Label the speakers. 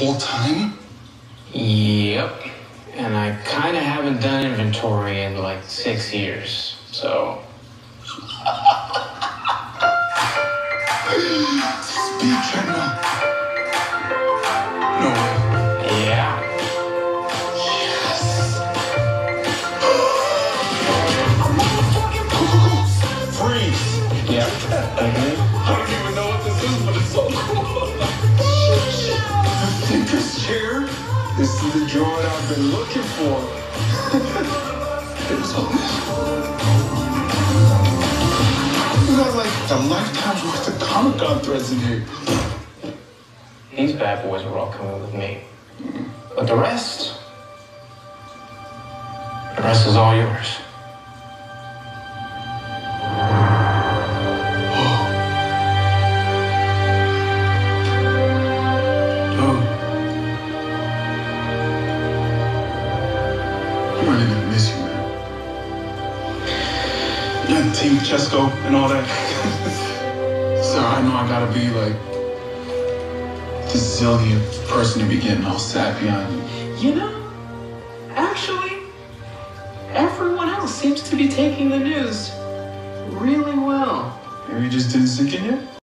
Speaker 1: whole time?
Speaker 2: Yep. And I kind of haven't done inventory in like 6 years, so.
Speaker 1: Speed camera. No way.
Speaker 2: Yeah.
Speaker 1: Yes. Freeze.
Speaker 2: Yep.
Speaker 1: I don't even know what this is, but it's so cool. The thickest chair? This is the drawing I've been looking for. There's all this. We got like a lifetime's worth of Comic-Con threads in here.
Speaker 2: These bad boys were all coming with me. But the rest is all yours.
Speaker 1: I'm really gonna miss you, man. Yeah, Team Cisco and all that. So I know I gotta be like the zillionth person to be getting all sappy on you.
Speaker 3: You know, actually, everyone else seems to be taking the news really well.
Speaker 1: Maybe you just didn't sink in yet?